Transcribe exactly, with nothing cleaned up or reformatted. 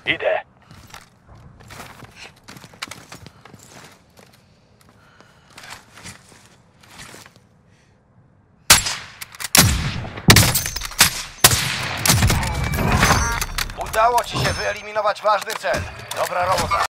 Idę. Udało ci się wyeliminować ważny cel. Dobra robota.